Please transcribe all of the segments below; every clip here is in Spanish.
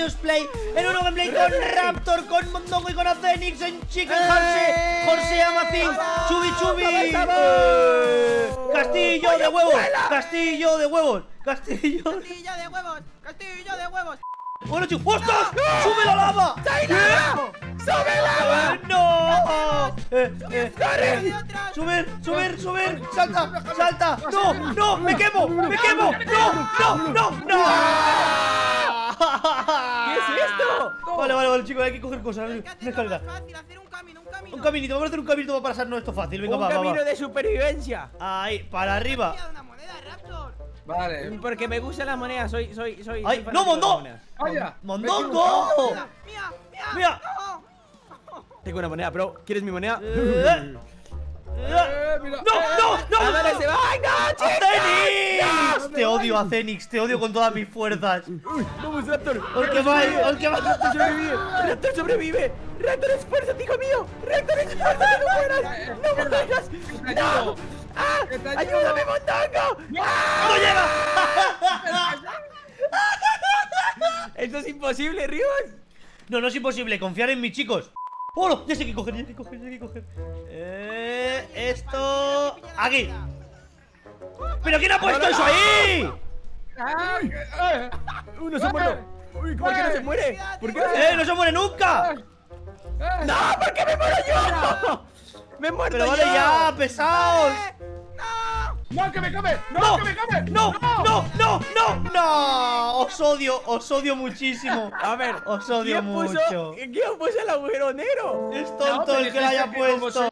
Serious Play, en un nuevo gameplay con Raptor, con Mondongo y con Acenix, en Chicken Horse, Jorge Amazing, Chubi. Castillo de huevos, castillo de huevos, castillo de huevos. Bueno, chicos, ¡ostras! ¡Sube la lava! ¡Sube lava! ¡No! ¡Subir! ¡Salta! ¡No! ¡Me quemo! ¡No! ¿Qué es esto? Vale, chicos, hay que coger cosas. Una escalera. Un caminito, vamos a hacer un caminito para pasarnos esto fácil. Venga, un camino de supervivencia. Ahí, para arriba. Vale. Porque me gustan las monedas, soy ¡Ay! ¡No, Mondongo! ¡Mondongo! ¡Mira! Tengo una moneda, bro. ¿Quieres mi moneda? ¡No! ¿A dónde se va? ¡Ay, no, chica! ¡Acenix! Te odio, Acenix, te odio con todas mis fuerzas. Vamos, Raptor. Raptor sobrevive. Raptor, esfuérzate, hijo mío. Raptor, esfuérzate, no mueras. No mueras. ¡No! ¡Ah! ¡Ayúdame, Mondongo! ¡No llega! Esto es imposible, Ríos. No es imposible, confiar en mí, chicos. ¡Oh! Ya sé qué coger. Esto... aquí. ¿Pero quién ha puesto eso ahí? Uno se muere. Uy, ¿por qué no se muere? ¿Por qué no se ¡No se muere nunca! ¡No! ¿Por qué me muero yo? ¡Me he muerto ¡Pero vale ya, pesados! ¡No, que me come! ¡No! Os odio muchísimo. A ver, os odio mucho. ¿Quién puso el agujero negro? Es tonto el que lo haya puesto.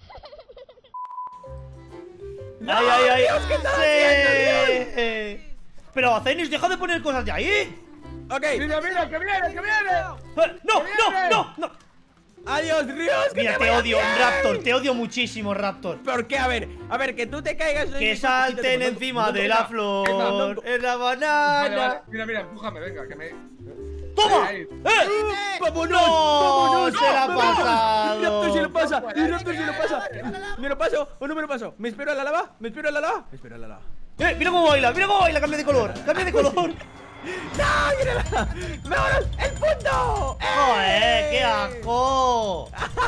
¡Ay! Dios, ¿qué estás haciendo, ¡Sí! Pero Acenix, deja de poner cosas de ahí. Ok. ¡Mira, que viene! ¡No! Adiós, Ríos. Mira, te odio, Raptor, te odio muchísimo, Raptor. ¿Por qué? A ver, que tú te caigas. Que salten encima de la flor. En la banana. Mira, empújame, venga, que me... ¡Toma! Ahí. ¡Vámonos! ¡No! ¡Se la ha pasado! Raptor se lo pasa. ¿Me lo paso o no me lo paso? ¿Me espero a la lava? Me espero a la lava. Mira cómo baila, cambia de color. ¡No! ¡Mírala! ¡Vámonos! ¡El punto! ¡Joder, qué asco!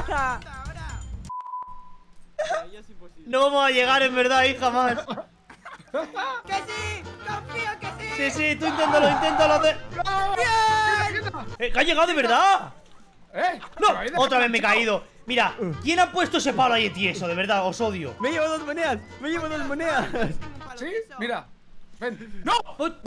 No vamos a llegar en verdad ahí jamás. ¡Que sí! ¡Confío que sí! Sí, tú inténtalo hacer. ¡Que ha llegado de verdad! ¡No! Otra vez me he caído. Mira, ¿quién ha puesto ese palo ahí tieso? De verdad, os odio. Me llevo dos monedas. ¿Sí? Mira. Ven. ¡No!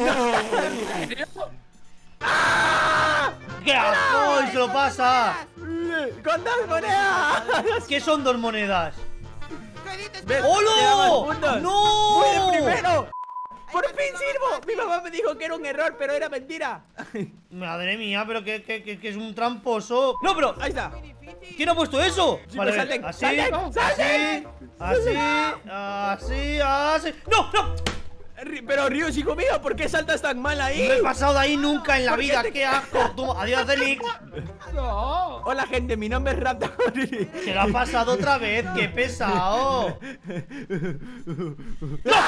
¡Qué asco! ¡Y se lo pasa! ¡Con dos monedas! ¿Qué son 2 monedas? ¿Ves? ¡Holo! Te daba 2 puntos. ¡No! ¡Voy de primero! ¡Por fin sirvo! Mi mamá me dijo que era un error, pero era mentira. Madre mía, pero que es un tramposo. ¡No, pero! Ahí está. ¿Quién ha puesto eso? Sí, Vale, salten, así. ¡No! Pero Ríos, hijo mío, ¿por qué saltas tan mal ahí? No he pasado de ahí nunca en la vida. ¡Qué asco! Adiós, Acenix. ¡No! Hola, gente, mi nombre es Raptor. Se lo ha pasado otra vez. ¡Qué pesado! ¡No!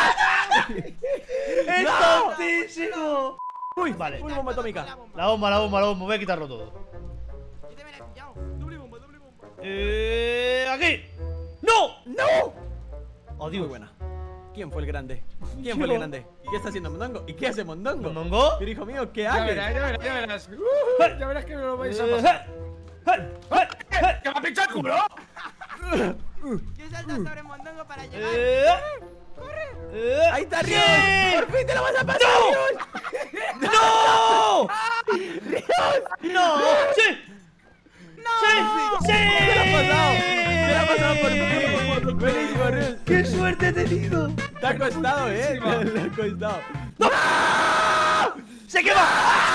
¡Es tontísimo! Uy, vale. Una bomba atómica. La bomba. Voy a quitarlo todo. Yo también la he pillado. Doble bomba. ¡Aquí! ¡No! ¡No! Oh, Muy Dios. buena. ¿Quién fue el grande? ¿Qué está haciendo Mondongo? ¿Y qué hace Mondongo? ¿Mondongo? Pero hijo mío, ¿qué Ya hace? verás. Ya verás que me lo vais a pasar. ¡Que me ha pinchado el culo! Yo salto sobre Mondongo para llegar. ¡Ahí está Ríos! ¡Sí! ¡Por fin te lo vas a pasar, Ríos! ¡No! ¡Ríos! ¡No! ¡Sí! ¡Sí! ¡Se la ha pasado por mí! ¡Buenísimo, Ríos! ¡Qué suerte he tenido! Te ha costado, Te ha costado. ¡No! ¡Se quema!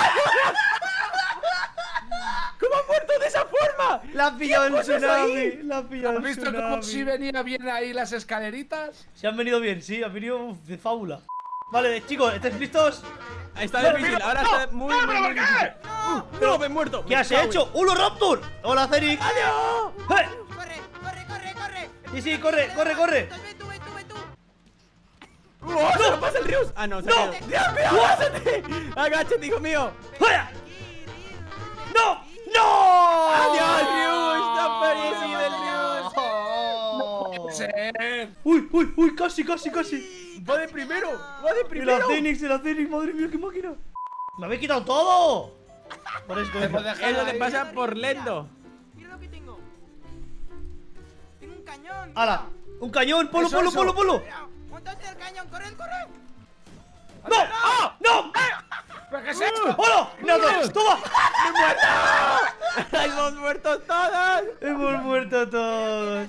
¿Cómo ha muerto de esa forma? La ha pillado el ¿Qué puso eso ahí? tsunami. ¿Has visto cómo si venía bien ahí las escaleritas? Se han venido bien, sí, han venido de fábula. Vale, chicos, ¿estáis listos? Está difícil, ahora está muy difícil. ¡No, me he muerto! ¿Qué has hecho? ¡Ulo Raptor! ¡Hola, Acenix! ¡Adiós! ¡Corre! Sí, corre. Ve tú. ¡Oh, se lo pasa el Ríos! Ah, no, se ha caído. ¡Dios mío, agáchate! ¡Agáchate, hijo mío! ¡Fuera! ¡Adiós, Rius! ¡No ha fallecido el Rius! Uy, casi. ¡Va de primero! El Acenix, madre mía, qué máquina. ¡Me habéis quitado todo! Por esto. Es lo que pasa por lento. Mira lo que tengo. Tengo un cañón. ¡Hala! ¡Un cañón! ¡Polo! Mira, montate el cañón, corre. ¡No! ¡Ah! ¡No! ¿Pero qué es esto? ¡Hola! ¡Nada! ¡Toma! ¡Hemos muerto todos! ¡Hemos muerto todos!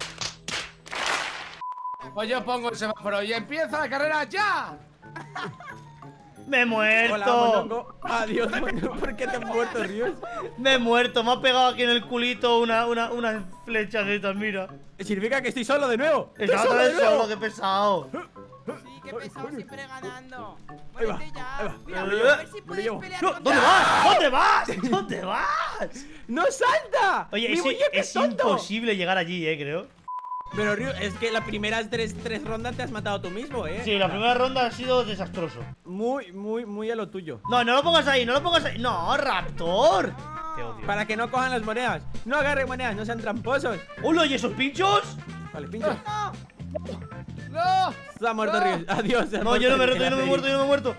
Pues yo pongo el semáforo y empieza la carrera ya. ¡Me he muerto! Hola, Mondongo. Adiós, Mondongo. ¿Por qué te has muerto, Rius? Me he muerto, me ha pegado aquí en el culito una flecha de estas, mira. Significa que estoy solo de nuevo. Exacto, de solo, que pesado. Sí, qué pesado, siempre ganando. Ahí va, Muérete ya. ahí va. Mira, Me a lo ver si llevo. puedes pelear No, contra... ¿dónde vas? ¿Dónde vas? ¡No salta! Oye, ¡Mi muñeco es tonto! imposible llegar allí, creo. Pero, Rius, es que las primeras tres rondas te has matado tú mismo, Sí, la primera ronda ha sido desastroso. Muy a lo tuyo. No lo pongas ahí, No, Raptor. Te odio. Para que no cojan las monedas. No agarren monedas, no sean tramposos. ¡Hola! ¿Y esos pinchos? Vale, pincho. ¡No! Se ha muerto Rius. Adiós. No, yo no me he roto, yo no me he muerto.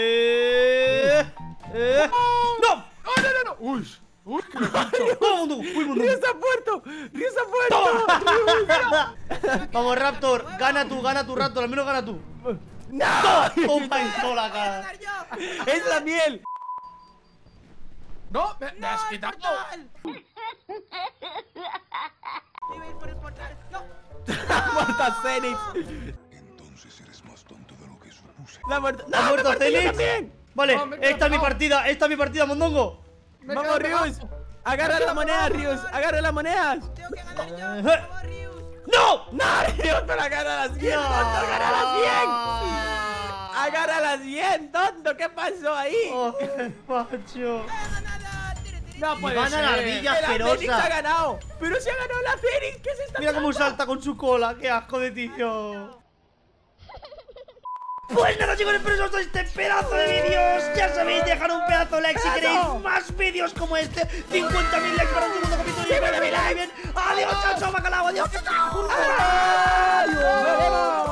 ¡No! ¡No! ¡Uy, que me pincho! ¡Todo mundo! ¡Rius ha muerto! ¡Rius ha muerto! Vamos, Raptor, gana tú, Raptor, al menos gana tú. ¡No! Toma en toda la cara. ¡Ganar yo! ¡Es la miel! ¡No! ¡Me has quitado! ¡Portal! Iba a ir por el portal. ¡No! ¡Ha muerto a Zenith! Entonces eres más tonto de lo que supuse. ¡La ha muerto! ¿Ha muerto me partí yo Zenith? también! Vale, No, me he esta es mi quedado partida, Mondongo. Me ¡Vamos, quedo Rius! pegado. ¡Agarra la moneda, Rius! ¡Agarra las monedas! Tengo que ganar yo. Por favor, Rius. ¡No! ¡No, Rius! ¡Pero agarra las 100, tonto! ¡Agarra las 100! ¡Agarra las 100, tonto! ¿Qué pasó ahí? ¡Oh, macho! ¡He ganado! ¡Tire! No puede Van a la ser. ardilla ¡El Acenix ha asquerosa. ganado! ¡Pero se ha ganado la Zenith! ¿Qué es esta Mira cómo trampa? salta con su cola, qué asco de tío. Pues nada, chicos, espero que os guste este pedazo de vídeos. Ya sabéis, dejar un pedazo de like si queréis más vídeos como este. 50.000 likes para un segundo capítulo. Y 50.000 likes. Bien. Adiós, chao, bacalao. Adiós, chao. ¡Adiós! ¡Nos vemos!